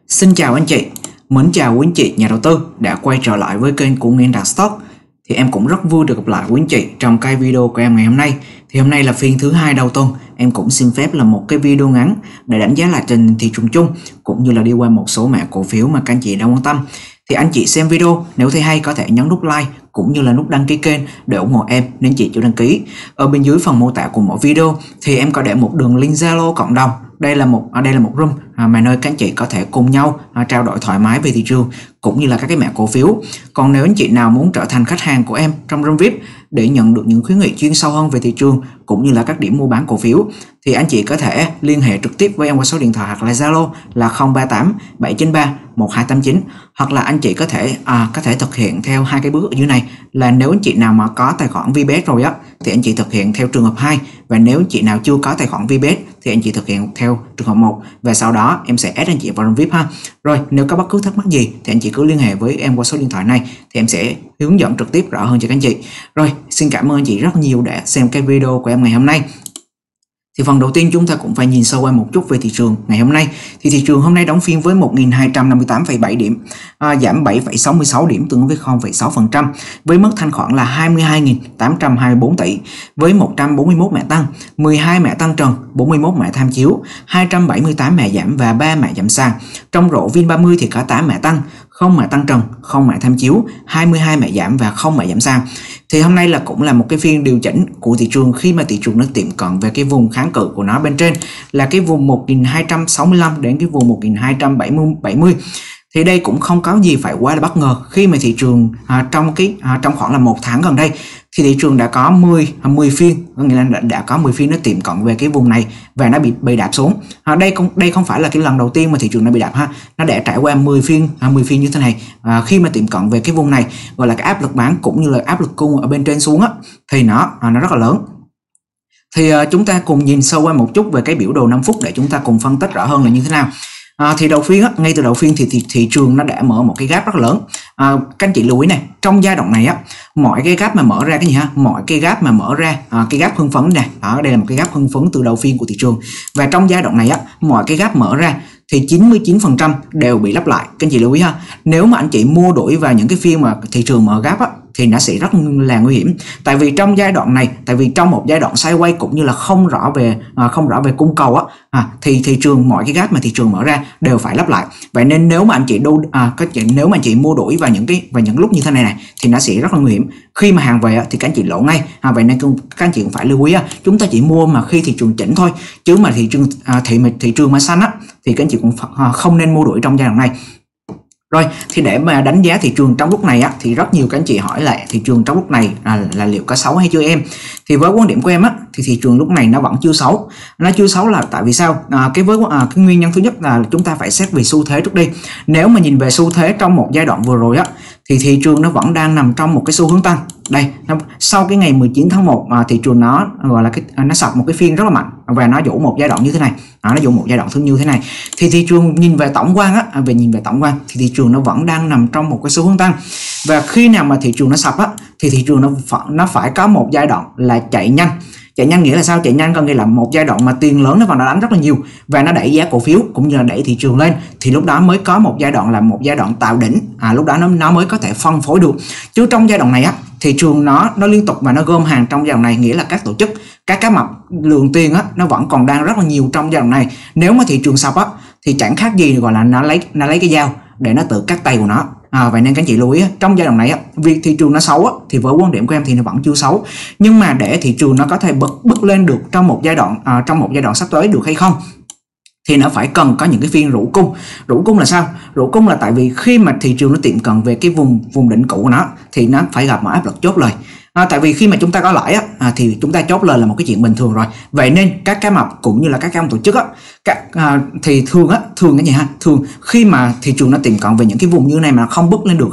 Xin chào anh chị, mến chào quý anh chị nhà đầu tư đã quay trở lại với kênh của Nguyên Đạt Stock. Thì em cũng rất vui được gặp lại quý anh chị trong cái video của em ngày hôm nay. Thì hôm nay là phiên thứ hai đầu tuần, em cũng xin phép là một cái video ngắn để đánh giá lại trình thị trường chung cũng như là đi qua một số mã cổ phiếu mà các anh chị đang quan tâm. Thì anh chị xem video nếu thấy hay có thể nhấn nút like cũng như là nút đăng ký kênh để ủng hộ em nên chị chưa đăng ký. Ở bên dưới phần mô tả của mỗi video thì em có để một đường link Zalo cộng đồng. Đây là một room mà nơi các anh chị có thể cùng nhau trao đổi thoải mái về thị trường cũng như là các cái mã cổ phiếu. Còn nếu anh chị nào muốn trở thành khách hàng của em trong room VIP để nhận được những khuyến nghị chuyên sâu hơn về thị trường cũng như là các điểm mua bán cổ phiếu thì anh chị có thể liên hệ trực tiếp với em qua số điện thoại hoặc là Zalo là 038 793 1289, hoặc là anh chị có thể thực hiện theo hai cái bước ở dưới này là nếu anh chị nào mà có tài khoản VPS rồi á thì anh chị thực hiện theo trường hợp 2, và nếu anh chị nào chưa có tài khoản VPS thì anh chị thực hiện theo trường hợp 1, và sau đó em sẽ add anh chị vào room VIP ha. Rồi nếu có bất cứ thắc mắc gì thì anh chị cứ liên hệ với em qua số điện thoại này thì em sẽ hướng dẫn trực tiếp rõ hơn cho các anh chị. Rồi xin cảm ơn anh chị rất nhiều đã xem cái video của em ngày hôm nay. Thì phần đầu tiên chúng ta cũng phải nhìn sâu qua một chút về thị trường ngày hôm nay. Thì thị trường hôm nay đóng phiên với 1.258,7 điểm, giảm 7,66 điểm tương ứng với 0,6%, với mức thanh khoản là 22.824 tỷ, với 141 mã tăng, 12 mã tăng trần, 41 mã tham chiếu, 278 mã giảm và 3 mã giảm sàn. Trong rổ VN30 thì có 8 mã tăng, 0 mã tăng trần, 0 mã tham chiếu, 22 mã giảm và 0 mã giảm sàn. Thì hôm nay cũng là một cái phiên điều chỉnh của thị trường khi mà thị trường nó tiệm cận về cái vùng kháng cự của nó bên trên là cái vùng 1265 đến cái vùng 1270. Thì đây cũng không có gì phải quá là bất ngờ khi mà thị trường trong khoảng là 1 tháng gần đây thì thị trường đã có 10 phiên, có nghĩa là đã có 10 phiên nó tiệm cận về cái vùng này và nó bị đạp xuống. Đây không phải là cái lần đầu tiên mà thị trường nó bị đạp ha. Nó đã trải qua 10 phiên như thế này. Khi mà tiệm cận về cái vùng này gọi là cái áp lực bán cũng như là áp lực cung ở bên trên xuống á thì nó rất là lớn. Thì chúng ta cùng nhìn sâu qua một chút về cái biểu đồ 5 phút để chúng ta cùng phân tích rõ hơn là như thế nào. Thì đầu phiên ngay từ đầu phiên thì thị trường nó đã mở một cái gap rất là lớn. Các anh chị lưu ý này, trong giai đoạn này á, mọi cái gap mà mở ra cái gì ha, mọi cái gap mà mở ra cái gap hưng phấn này, đây là một cái gap hưng phấn từ đầu phiên của thị trường, và trong giai đoạn này á, mọi cái gap mở ra thì 99% đều bị lắp lại. Các anh chị lưu ý ha, nếu mà anh chị mua đuổi vào những cái phiên mà thị trường mở gap á thì nó sẽ rất là nguy hiểm. Tại vì trong giai đoạn này, trong một giai đoạn sideways cũng như là không rõ về cung cầu á, thì thị trường mọi cái gap mà thị trường mở ra đều phải lắp lại. Vậy nên nếu mà anh chị mua đuổi vào những lúc như thế này thì nó sẽ rất là nguy hiểm. Khi mà hàng về thì các anh chị lỗ ngay. Vậy nên các anh chị cũng phải lưu ý chúng ta chỉ mua mà khi thị trường chỉnh thôi, chứ mà thị trường mà xanh á thì các anh chị cũng không nên mua đuổi trong giai đoạn này. Rồi thì để mà đánh giá thị trường trong lúc này á thì rất nhiều các anh chị hỏi lại thị trường trong lúc này là liệu có xấu hay chưa em. Thì với quan điểm của em á thì thị trường lúc này nó vẫn chưa xấu. Nó chưa xấu là tại vì sao? Cái nguyên nhân thứ nhất là chúng ta phải xét về xu thế trước đi. Nếu mà nhìn về xu thế trong một giai đoạn vừa rồi á thì thị trường nó vẫn đang nằm trong một cái xu hướng tăng. Đây, sau cái ngày 19 tháng 1 thị trường nó gọi là nó sập một cái phiên rất là mạnh và nó dụ một giai đoạn như thế này. Nó dụ một giai đoạn như thế này. Thì thị trường nhìn về tổng quan thì thị trường nó vẫn đang nằm trong một cái xu hướng tăng. Và khi nào mà thị trường nó sập á thì thị trường nó phải có một giai đoạn là chạy nhanh. Chạy nhanh nghĩa là sao? Chạy nhanh có nghĩa là một giai đoạn mà tiền lớn nó vào nó đánh rất là nhiều và nó đẩy giá cổ phiếu cũng như là đẩy thị trường lên, thì lúc đó mới có một giai đoạn là một giai đoạn tạo đỉnh, lúc đó nó mới có thể phân phối được. Chứ trong giai đoạn này á thị trường nó liên tục và nó gom hàng trong giai đoạn này, nghĩa là các tổ chức, các cá mập lượng tiền á nó vẫn còn đang rất là nhiều trong giai đoạn này. Nếu mà thị trường sập á thì chẳng khác gì gọi là nó lấy cái dao để nó tự cắt tay của nó. Vậy nên các anh chị lưu ý trong giai đoạn này việc thị trường nó xấu thì với quan điểm của em thì nó vẫn chưa xấu, nhưng mà để thị trường nó có thể bứt lên được trong một giai đoạn sắp tới được hay không thì nó phải cần có những cái phiên rũ cung. Rũ cung là sao? Rũ cung là tại vì khi mà thị trường nó tiệm cận về cái vùng đỉnh cũ của nó thì nó phải gặp một áp lực chốt lời. Tại vì khi mà chúng ta có lãi thì chúng ta chốt lời là một cái chuyện bình thường rồi. Vậy nên các cá mập cũng như là các ông tổ chức thì thường khi mà thị trường nó tiệm cận về những cái vùng như này mà không bước lên được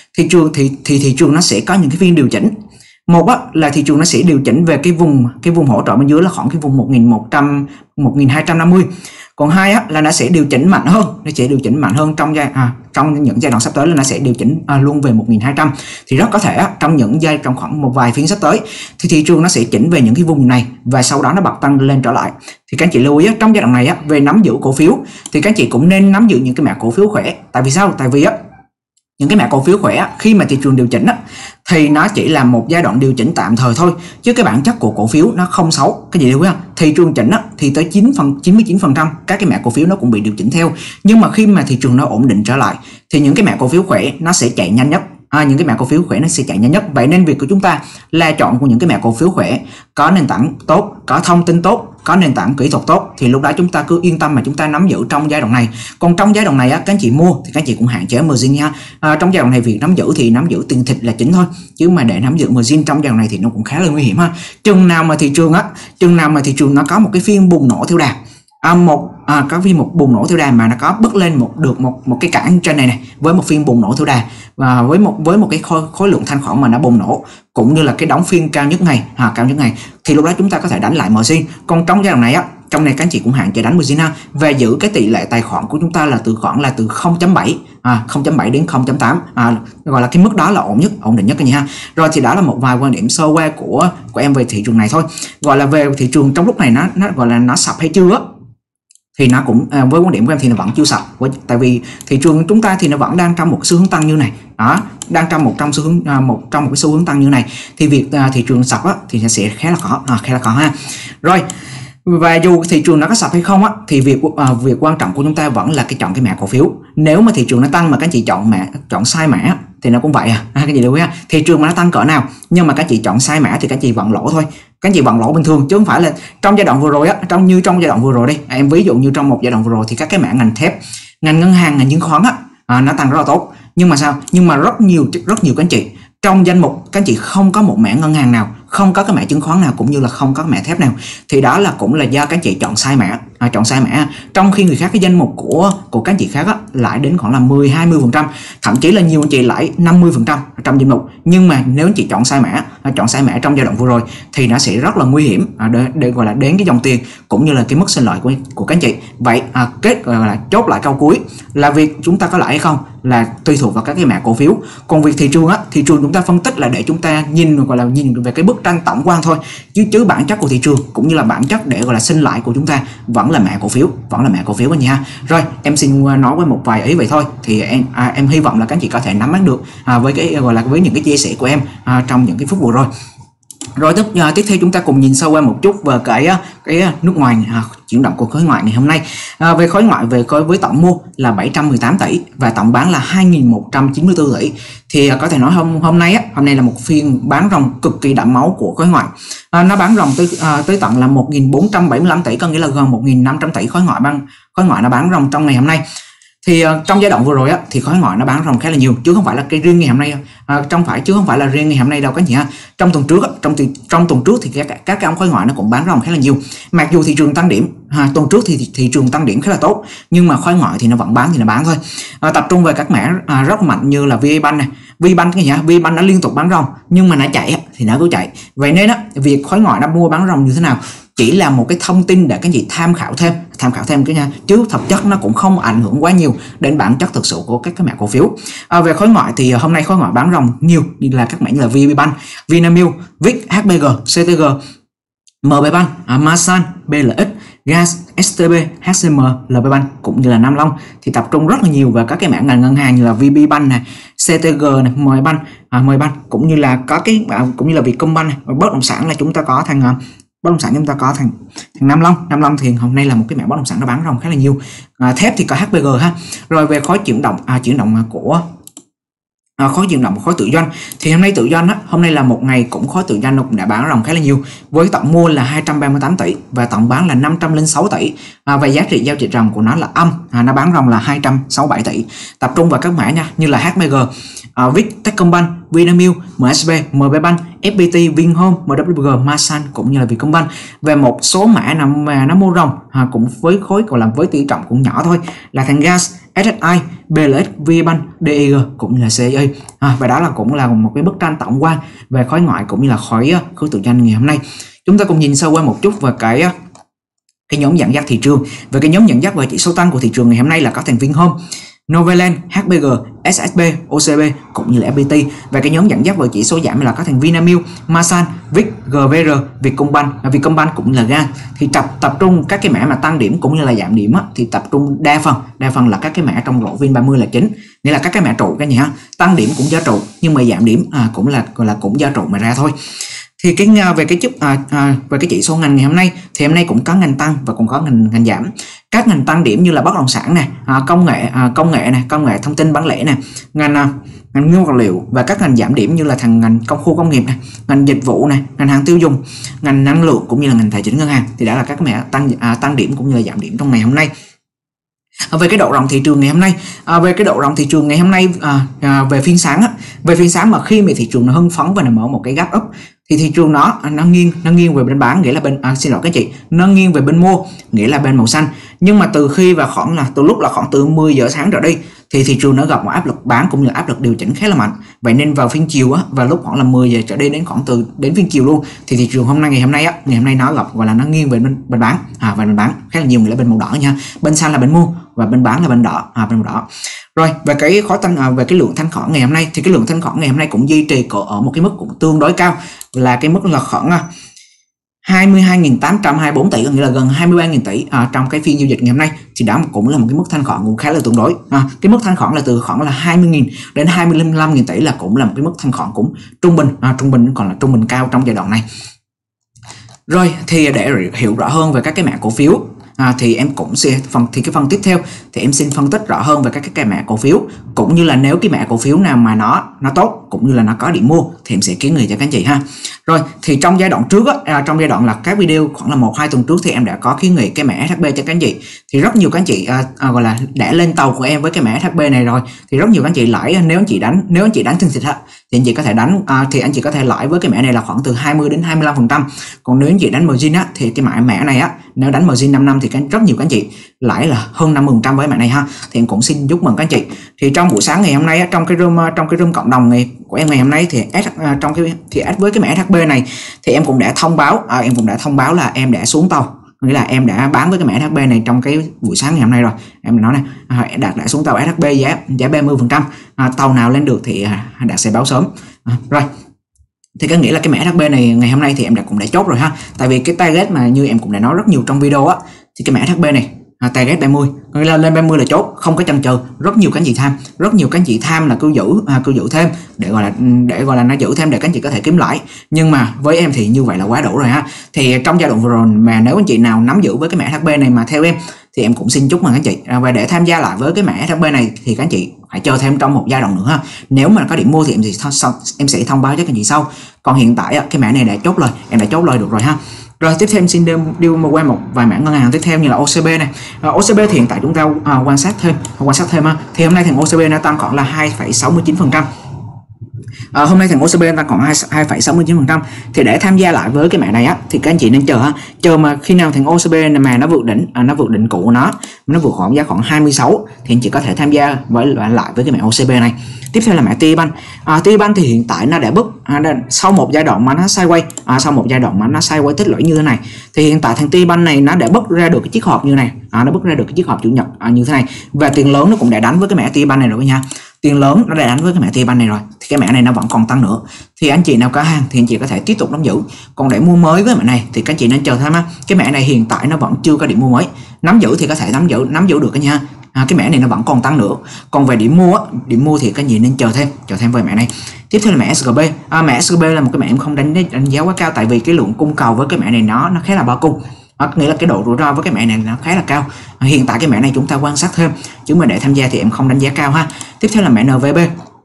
thị trường nó sẽ có những cái phiên điều chỉnh. Một là thị trường nó sẽ điều chỉnh về cái vùng hỗ trợ bên dưới là khoảng cái vùng 1100 1250. Còn hai á, là nó sẽ điều chỉnh mạnh hơn, trong những giai đoạn sắp tới là nó sẽ điều chỉnh luôn về 1200. Thì rất có thể trong khoảng một vài phiên sắp tới thì thị trường nó sẽ chỉnh về những cái vùng này và sau đó nó bật tăng lên trở lại. Thì các anh chị lưu ý trong giai đoạn này về nắm giữ cổ phiếu thì các anh chị cũng nên nắm giữ những cái mã cổ phiếu khỏe. Tại vì sao? Tại vì những cái mã cổ phiếu khỏe khi mà thị trường điều chỉnh thì nó chỉ là một giai đoạn điều chỉnh tạm thời thôi, chứ cái bản chất của cổ phiếu nó không xấu. Cái gì lưu ý không? Thị trường chỉnh thì tới 99% các cái mã cổ phiếu nó cũng bị điều chỉnh theo, nhưng mà khi mà thị trường nó ổn định trở lại thì những cái mã cổ phiếu khỏe nó sẽ chạy nhanh nhất. Những cái mã cổ phiếu khỏe nó sẽ chạy nhanh nhất. Vậy nên việc của chúng ta là chọn của những cái mã cổ phiếu khỏe có nền tảng tốt, có thông tin tốt, có nền tảng kỹ thuật tốt, thì lúc đó chúng ta cứ yên tâm mà chúng ta nắm giữ trong giai đoạn này. Còn trong giai đoạn này các anh chị mua thì các anh chị cũng hạn chế margin nha. Trong giai đoạn này việc nắm giữ thì nắm giữ tiền thịt là chính thôi, chứ mà để nắm giữ margin trong giai đoạn này thì nó cũng khá là nguy hiểm ha. Chừng nào mà thị trường nó có một cái phiên bùng nổ theo đà, có phiên một bùng nổ theo đà mà nó có bước lên được một cái cản trên này với một phiên bùng nổ theo đà và với một cái khối lượng thanh khoản mà nó bùng nổ, cũng như là cái đóng phiên cao nhất ngày thì lúc đó chúng ta có thể đánh lại margin. Còn trong giai đoạn này trong này các anh chị cũng hạn chế đánh margin ha, và giữ cái tỷ lệ tài khoản của chúng ta là từ 0.7 đến 0.8, gọi là cái mức đó là ổn định nhất các nhà ha. Rồi thì đó là một vài quan điểm sơ qua của em về thị trường này thôi. Gọi là về thị trường trong lúc này nó gọi là nó sập hay chưa thì nó cũng với quan điểm của em thì nó vẫn chưa sập, tại vì thị trường chúng ta thì nó vẫn đang trong một xu hướng tăng như này đang trong một cái xu hướng tăng như này, thì việc thị trường sập thì sẽ khá là khó ha. Rồi, và dù thị trường nó có sập hay không thì việc quan trọng của chúng ta vẫn là chọn cái mã cổ phiếu. Nếu mà thị trường nó tăng mà các anh chị chọn sai mã thì nó cũng vậy cái gì lưu ý thị trường mà nó tăng cỡ nào nhưng mà các chị chọn sai mã thì các chị vẫn lỗ thôi. Các chị vẫn lỗ bình thường, chứ không phải là trong giai đoạn vừa rồi trong giai đoạn vừa rồi đi, em ví dụ như trong một giai đoạn vừa rồi thì các cái mã ngành thép, ngành ngân hàng, ngành chứng khoán nó tăng rất là tốt. Nhưng mà sao? Nhưng mà rất nhiều các anh chị trong danh mục các anh chị không có một mã ngân hàng nào, không có cái mã chứng khoán nào, cũng như là không có mã thép nào, thì đó là cũng là do các anh chị chọn sai mã, trong khi người khác cái danh mục của các anh chị khác lại đến khoảng là 10-20%, thậm chí là nhiều anh chị lại 50% trong danh mục. Nhưng mà nếu anh chị chọn sai mã trong giai đoạn vừa rồi thì nó sẽ rất là nguy hiểm để gọi là đến cái dòng tiền cũng như là cái mức sinh lợi của các anh chị. Vậy gọi là chốt lại câu cuối là việc chúng ta có lãi hay không là tùy thuộc vào các cái mã cổ phiếu. Còn việc thị trường chúng ta phân tích là để chúng ta nhìn về cái bức tranh tổng quan thôi, chứ bản chất của thị trường cũng như là bản chất để gọi là sinh lợi của chúng ta vẫn là mã cổ phiếu anh chị ha. Rồi em xin nói với một vài ý vậy thôi, thì em hy vọng là các anh chị có thể nắm bắt được với cái gọi là với những cái chia sẻ của em trong những cái phút vừa rồi. Rồi tiếp theo chúng ta cùng nhìn sâu qua một chút về cái nước ngoài, chuyển động của khối ngoại ngày hôm nay. Về khối ngoại với tổng mua là 718 tỷ và tổng bán là 2194 tỷ. Thì có thể nói hôm nay là một phiên bán ròng cực kỳ đẫm máu của khối ngoại. Nó bán ròng tới tận là 1475 tỷ, có nghĩa là gần 1500 tỷ khối ngoại nó bán ròng trong ngày hôm nay. Thì trong giai đoạn vừa rồi thì khối ngoại nó bán ròng khá là nhiều, chứ không phải là cái riêng ngày hôm nay chứ không phải là riêng ngày hôm nay đâu các chị ha. Trong tuần trước thì các cái ông khối ngoại nó cũng bán ròng khá là nhiều. Mặc dù thị trường tăng điểm tuần trước thì thị trường tăng điểm khá là tốt, nhưng mà khối ngoại thì nó vẫn bán thôi. Tập trung về các mã rất mạnh như là VPBank này, VPBank nó liên tục bán ròng, nhưng mà nó chạy thì nó cứ chạy. Vậy nên việc khối ngoại nó mua bán ròng như thế nào chỉ là một cái thông tin để các anh chị tham khảo thêm cái nha, chứ thực chất nó cũng không ảnh hưởng quá nhiều đến bản chất thực sự của các cái mã cổ phiếu. Về khối ngoại thì hôm nay khối ngoại bán ròng nhiều như là các mã như là VPBank, Vinamilk, VIX, HBG, CTG, MBBank, Masan, BLX, Gas, STB, HCM, LBBank cũng như là Nam Long, thì tập trung rất là nhiều vào các cái mã ngân hàng như là VPBank này, CTG này, MBank cũng như là có cái cũng như là Vietcombank này. Và bất động sản là chúng ta có thằng Nam Long thì hôm nay là một cái mã bất động sản nó bán ròng khá là nhiều. Thép thì có HBG ha. Rồi về khối chuyển động của khối tự doanh thì hôm nay tự doanh hôm nay là một ngày cũng khối tự doanh cũng đã bán ròng khá là nhiều, với tổng mua là 238 tỷ và tổng bán là 506 tỷ, và giá trị giao dịch ròng của nó là nó bán ròng là 267 tỷ. Tập trung vào các mã nha, như là HBG, VIX, Techcombank, Vinamilk, MSB, MBBank, FPT, Vinhome, MWG, Masan cũng như là Vietcombank. Về một số mã mà nó mua ròng cũng với khối còn làm với tỷ trọng cũng nhỏ thôi là thằng Gas, SSI, BLX, VPBank, DEG cũng như là CI. Và đó cũng là một cái bức tranh tổng quan về khối ngoại cũng như là khối tự doanh ngày hôm nay. Chúng ta cùng nhìn sâu qua một chút về cái cái nhóm dẫn dắt thị trường. Về cái nhóm dẫn dắt và chỉ số tăng của thị trường ngày hôm nay là có thành Vinhome, Novaland, HBG, SSB, OCB cũng như là FPT. Và cái nhóm dẫn dắt vào chỉ số giảm là có thành Vinamilk, Masan, Vic, GVR, Vietcombank cũng là GAN. Thì tập trung các cái mã mà tăng điểm cũng như là giảm điểm á, thì tập trung đa phần là các cái mã trong rổ Vin30 là chính, nghĩa là các cái mã trụ cái gì ha, tăng điểm cũng do trụ nhưng mà giảm điểm cũng là cũng do trụ mà ra thôi. Thì về cái chỉ số ngành ngày hôm nay thì hôm nay cũng có ngành tăng và cũng có ngành giảm. Các ngành tăng điểm như là bất động sản này, công nghệ thông tin bán lẻ này, ngành nguyên vật liệu, và các ngành giảm điểm như là ngành khu công nghiệp này, ngành dịch vụ này, ngành hàng tiêu dùng, ngành năng lượng cũng như là ngành tài chính ngân hàng. Thì đã là các mã tăng điểm cũng như là giảm điểm trong ngày hôm nay. Về cái độ rộng thị trường ngày hôm nay, về phiên sáng mà khi mà thị trường nó hưng phấn và nó mở một cái gap up thì thị trường nó nghiêng về bên bán, nghĩa là bên nó nghiêng về bên mua, nghĩa là bên màu xanh. Nhưng mà từ lúc từ 10 giờ sáng trở đi thì thị trường nó gặp một áp lực bán cũng như áp lực điều chỉnh khá là mạnh. Vậy nên vào phiên chiều á, và lúc khoảng là 10 giờ trở đi đến phiên chiều luôn, thì thị trường ngày hôm nay nó gặp gọi là nó nghiêng về bên bán, và bên bán khá là nhiều, nghĩa là bên màu đỏ nha, bên xanh là bên mua và bên bán là bên đỏ, bên màu đỏ. Rồi về cái về cái lượng thanh khoản ngày hôm nay thì cái lượng thanh khoản ngày hôm nay cũng duy trì ở một cái mức cũng tương đối cao, là cái mức là khoảng 22.824 tỷ, nghĩa là gần 23.000 tỷ trong cái phiên giao dịch ngày hôm nay. Thì đó cũng là một cái mức thanh khoản cũng khá là tương đối. Cái mức thanh khoản là từ khoảng là 20.000 đến 25.000 tỷ là cũng là một cái mức thanh khoản cũng trung bình, còn là trung bình cao trong giai đoạn này. Rồi thì để hiểu rõ hơn về các cái mã cổ phiếu thì em cũng sẽ phần tiếp theo thì em xin phân tích rõ hơn về các cái mã cổ phiếu, cũng như là nếu cái mã cổ phiếu nào mà nó tốt cũng như là nó có điểm mua thì em sẽ kiến nghị cho các anh chị ha. Rồi thì trong giai đoạn trước trong giai đoạn là các video khoảng là 1-2 tuần trước thì em đã có kiến nghị cái mã SHB cho các anh chị. Thì rất nhiều các anh chị gọi là đã lên tàu của em với cái mã SHB này rồi, thì rất nhiều các anh chị lãi. Nếu anh chị đánh thương thịt thì anh chị có thể đánh thì anh chị có thể lãi với cái mã này là khoảng từ 20 đến 25%. Còn nếu anh chị đánh margin thì cái mã này nếu đánh margin 5 năm thì rất nhiều các anh chị lãi là hơn 50% với mã này ha. Thì em cũng xin chúc mừng các anh chị. Thì trong buổi sáng ngày hôm nay trong cái room cộng đồng này của em ngày hôm nay thì với cái mã SHB này thì em cũng đã thông báo là em đã xuống tàu, nghĩa là em đã bán với cái mã SHB này trong cái buổi sáng ngày hôm nay rồi. Em nói này, đã xuống tàu SHB giá 30%, tàu nào lên được thì Đạt sẽ báo sớm. Rồi thì có nghĩa là cái mã SHB này ngày hôm nay thì em cũng đã chốt rồi ha. Tại vì cái target mà như em cũng đã nói rất nhiều trong video thì cái mã SHB này target 30, nghĩa là lên 30 là chốt, không có chần chờ. Rất nhiều các anh chị tham là cứ giữ thêm để gọi là nó giữ thêm để các anh chị có thể kiếm lãi. Nhưng mà với em thì như vậy là quá đủ rồi ha. Thì trong giai đoạn vừa rồi mà nếu anh chị nào nắm giữ với cái mã SHB này mà theo em thì em cũng xin chúc mừng các anh chị. Và để tham gia lại với cái mã SHB này thì các anh chị phải chờ thêm trong một giai đoạn nữa ha. Nếu mà có điểm mua thì em sẽ thông báo cho các anh chị sau. Còn hiện tại cái mã này đã chốt lời, em đã chốt lời được rồi ha. Rồi tiếp theo em xin đi qua một vài mã ngân hàng tiếp theo như là OCB này. OCB thì hiện tại chúng ta quan sát thêm ha. Thì hôm nay thằng OCB nó tăng khoảng là 2,69%. Hôm nay thằng OCB tăng khoảng 2,69%. Thì để tham gia lại với cái mã này thì các anh chị nên chờ mà khi nào thằng OCB này mà nó vượt đỉnh cũ của nó vượt khoảng giá khoảng 26 thì anh chị có thể tham gia lại với cái mã OCB này. Tiếp theo là mã TPBank thì hiện tại nó đã sau một giai đoạn mà nó sideways tích lũy như thế này thì hiện tại thằng TPBank này nó đã bứt ra được cái chiếc hộp như này, nó bứt ra được cái chiếc hộp chủ nhật như thế này, và tiền lớn nó cũng đã đánh với cái mã TPBank này rồi nha. Tiền lớn nó đã đánh với cái mã TPBank này rồi thì cái mã này nó vẫn còn tăng nữa. Thì anh chị nào có hàng thì anh chị có thể tiếp tục nắm giữ. Còn để mua mới với mã này thì các anh chị nên chờ thêm ha. Cái mã này hiện tại nó vẫn chưa có điểm mua mới. Nắm giữ thì có thể nắm giữ được cái nha. Cái mã này nó vẫn còn tăng nữa. Còn về điểm mua thì các anh chị nên chờ thêm về mã này. Tiếp theo là mã SGB. Mã SGB là một cái mã em không đánh giá quá cao, tại vì cái lượng cung cầu với cái mã này nó khá là bao cung. Nghĩa là cái độ rủi ro với cái mã này nó khá là cao. Hiện tại cái mã này chúng ta quan sát thêm, chứ mà để tham gia thì em không đánh giá cao ha. Tiếp theo là mã NVB.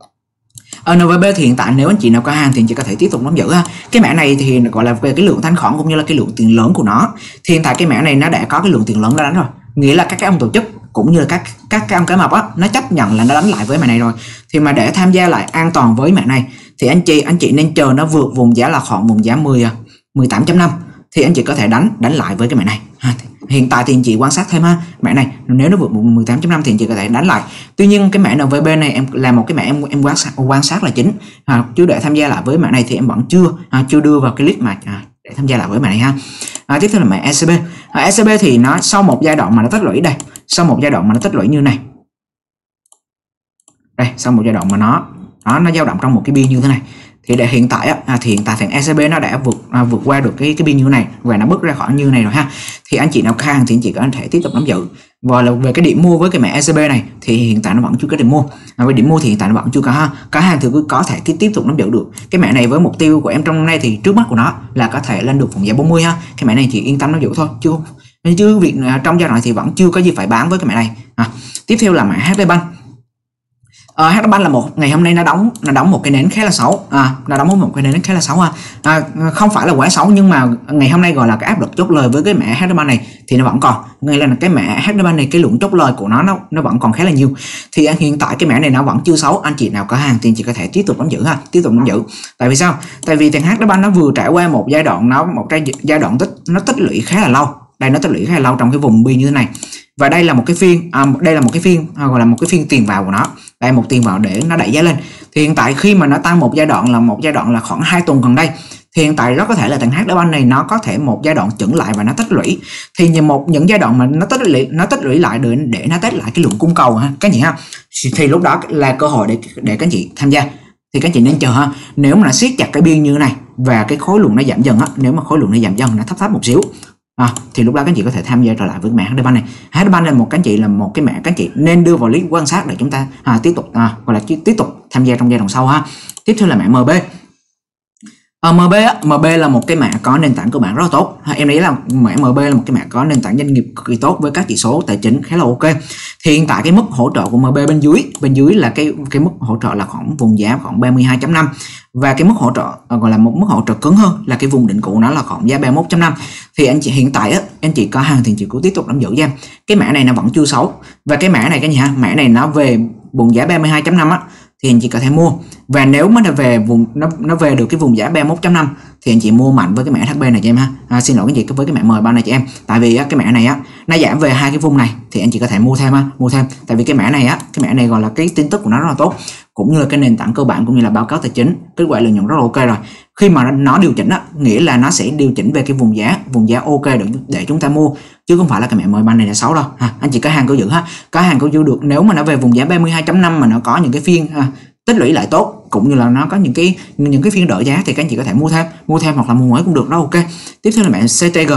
NVB thì hiện tại nếu anh chị nào có hàng thì anh chị có thể tiếp tục nắm giữ ha. Cái mã này thì gọi là về cái lượng thanh khoản cũng như là cái lượng tiền lớn của nó thì hiện tại cái mã này nó đã có cái lượng tiền lớn đã đánh rồi, nghĩa là các cái ông tổ chức cũng như là các cái ông cái mập nó chấp nhận là nó đánh lại với mã này rồi. Thì mà để tham gia lại an toàn với mã này thì anh chị nên chờ nó vượt vùng giá là khoảng vùng giá 18.5 thì anh chị có thể đánh lại với cái mã này. Hiện tại thì anh chị quan sát thêm ha, mã này nếu nó vượt 18.5 thì anh chị có thể đánh lại. Tuy nhiên cái mã NVB này em là một cái mã em quan sát là chính, chứ để tham gia lại với mã này thì em vẫn chưa đưa vào cái list mà để tham gia lại với mã này ha. Tiếp theo là mã ECB. ECB thì nó sau một giai đoạn mà nó tích lũy đây, sau một giai đoạn mà nó tích lũy như này đây, sau một giai đoạn mà nó dao động trong một cái biên như thế này, thì để hiện tại thì hiện tại thằng ECB nó đã vượt qua được cái biên như này và nó bước ra khỏi như này rồi ha. Thì anh chị nào khang thì anh chị có thể tiếp tục nắm giữ. Và là về cái điểm mua với cái mã ECB này thì hiện tại nó vẫn chưa có điểm mua. Về điểm mua thì hiện tại nó vẫn chưa có ha. Cả hàng thì cứ có thể tiếp tục nắm giữ được. Cái mã này với mục tiêu của em trong năm nay thì trước mắt của nó là có thể lên được vùng giá 40 ha. Cái mã này chỉ yên tâm nắm giữ thôi, chứ việc trong giai đoạn thì vẫn chưa có gì phải bán với cái mã này. Tiếp theo là mã HD Bank. HD Bank là một ngày hôm nay nó đóng một cái nến khá là xấu, nó đóng một cái nến khá là xấu không phải là quá xấu, nhưng mà ngày hôm nay gọi là cái áp lực chốt lời với cái mã HD Bank này thì nó vẫn còn, nghĩa là cái mã HD Bank này cái lượng chốt lời của nó vẫn còn khá là nhiều. Thì hiện tại cái mã này nó vẫn chưa xấu, anh chị nào có hàng thì anh chị có thể tiếp tục nắm giữ ha, tiếp tục nắm giữ. Tại vì sao? Tại vì thằng HD Bank nó vừa trải qua một giai đoạn giai đoạn tích lũy khá là lâu. Đây nó tích lũy khá là lâu trong cái vùng biên như thế này. Và đây là một cái phiên gọi là một cái phiên tiền vào của nó. Đây một tiền vào để nó đẩy giá lên. Thì hiện tại khi mà nó tăng một giai đoạn là khoảng 2 tuần gần đây, thì hiện tại rất có thể là thằng HD Bank này nó có thể một giai đoạn chững lại và nó tích lũy. Thì những giai đoạn mà nó tích lũy lại để nó test lại cái lượng cung cầu ha các chị ha. Thì lúc đó là cơ hội để các chị tham gia. Thì các chị nên chờ ha. Nếu mà nó siết chặt cái biên như thế này và cái khối lượng nó giảm dần nếu mà khối lượng nó giảm dần, nó thấp một xíu, thì lúc đó các chị có thể tham gia trở lại với mã HD Bank này. HD Bank là một cái mã các chị nên đưa vào list quan sát để chúng ta tiếp tục gọi là tiếp tục tham gia trong giai đoạn sau ha. Tiếp theo là mã MB. MB là một cái mã có nền tảng cơ bản rất là tốt. Em nghĩ là mã MB là một cái mã có nền tảng doanh nghiệp cực kỳ tốt với các chỉ số tài chính khá là ok. Thì hiện tại cái mức hỗ trợ của MB bên dưới là cái mức hỗ trợ là khoảng vùng giá khoảng 32.5, và cái mức hỗ trợ gọi là một mức hỗ trợ cứng hơn là cái vùng đỉnh cũ nó là khoảng giá 31.5. Thì anh chị hiện tại anh chị có hàng thì chị cứ tiếp tục nắm giữ cho em. Cái mã này nó vẫn chưa xấu, và cái mã này mã này nó về vùng giá 32.5 thì anh chị có thể mua. Và nếu mà nó về được cái vùng giá 31.5 thì anh chị mua mạnh với cái mã HB này cho em ha. Xin lỗi cái gì với cái mã M3 này cho em. Tại vì cái mã này nó giảm về hai cái vùng này thì anh chị có thể mua thêm Tại vì cái mã này gọi là cái tin tức của nó rất là tốt, cũng như là cái nền tảng cơ bản cũng như là báo cáo tài chính, kết quả lợi nhuận rất là ok rồi. Khi mà nó điều chỉnh nghĩa là nó sẽ điều chỉnh về cái vùng giá ok để chúng ta mua, chứ không phải là cái mã M3 này là xấu đâu ha. Anh chị có hàng cứ giữ có hàng cứ giữ được. Nếu mà nó về vùng giá 32.5 mà nó có những cái phiên tích lũy lại tốt, cũng như là nó có những cái phiên đỡ giá thì các anh chị có thể mua thêm hoặc là mua mới cũng được đó, ok. Tiếp theo là mã CTG.